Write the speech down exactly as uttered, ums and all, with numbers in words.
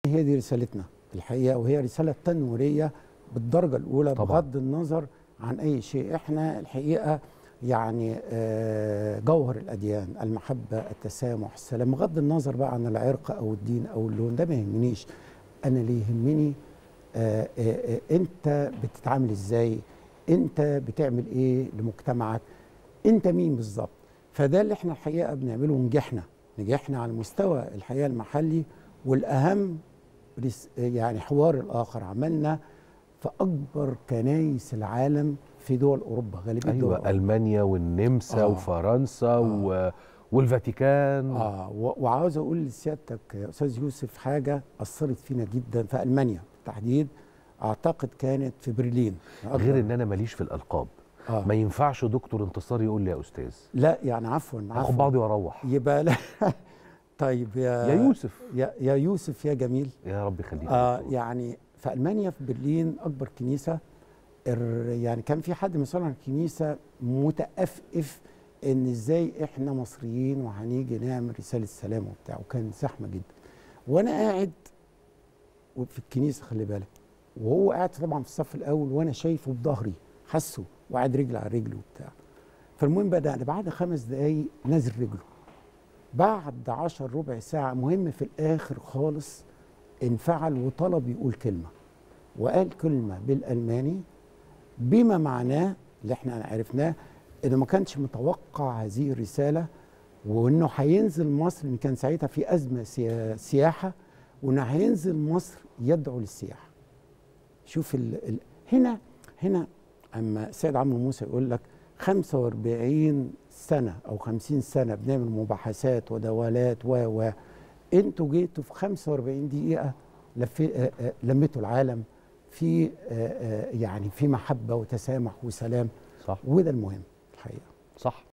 هي دي رسالتنا الحقيقة، وهي رسالة تنويرية بالدرجة الأولى طبعا. بغض النظر عن أي شيء. إحنا الحقيقة يعني جوهر الأديان المحبة التسامح السلام، بغض النظر بقى عن العرق أو الدين أو اللون، ده ما يهمنيش. أنا اللي يهمني آآ آآ أنت بتتعامل إزاي، أنت بتعمل إيه لمجتمعك، أنت مين بالظبط. فده اللي إحنا الحقيقة بنعمله، ونجحنا نجحنا على المستوى الحقيقة المحلي، والأهم يعني حوار الآخر. عملنا في أكبر كنايس العالم في دول أوروبا، غالبية أيوة، دول أوروبا. ألمانيا والنمسا آه. وفرنسا آه. و... والفاتيكان. آه وعاوز أقول لسيادتك يا أستاذ يوسف حاجة أثرت فينا جدا في ألمانيا بالتحديد، أعتقد كانت في برلين. غير إن أنا ماليش في الألقاب. آه. ما ينفعش دكتور انتصار يقول لي يا أستاذ. لا يعني عفوا عفوا أخد بعضي وأروح. يبقى لا طيب يا يا يوسف يا, يا يوسف يا جميل، يا رب يخليك. آه يعني في ألمانيا في برلين أكبر كنيسة، يعني كان في حد مسؤول عن الكنيسة متأفف إن إزاي إحنا مصريين وهنيجي نعمل رسالة سلام وبتاع، وكان زحمة جدا. وأنا قاعد في الكنيسة خلي بالك، وهو قاعد طبعا في الصف الأول، وأنا شايفه بظهري حسه وقاعد رجل على رجله وبتاع. فالمهم بدأنا بعد خمس دقايق نازل رجله، بعد عشر ربع ساعة، مهم في الآخر خالص انفعل وطلب يقول كلمة، وقال كلمة بالألماني بما معناه اللي احنا عرفناه، انه ما كانش متوقع هذه الرسالة، وانه هينزل مصر، ان كان ساعتها في أزمة سياحة، وانه هينزل مصر يدعو للسياحة. شوف ال ال هنا هنا اما السيد عمرو موسى يقول لك خمسة وأربعين سنة أو خمسين سنة بنعمل مباحثات ودولات و و انتوا جيتوا في خمسة وأربعين دقيقة لفي لميتوا العالم في يعني في محبة وتسامح وسلام. صح. وده المهم الحقيقة. صح.